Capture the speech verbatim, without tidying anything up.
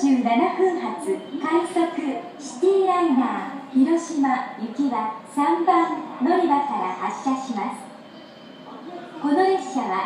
じゅうななふん発快速シティライナー広島行きはさんばん乗り場から発車します。この列車は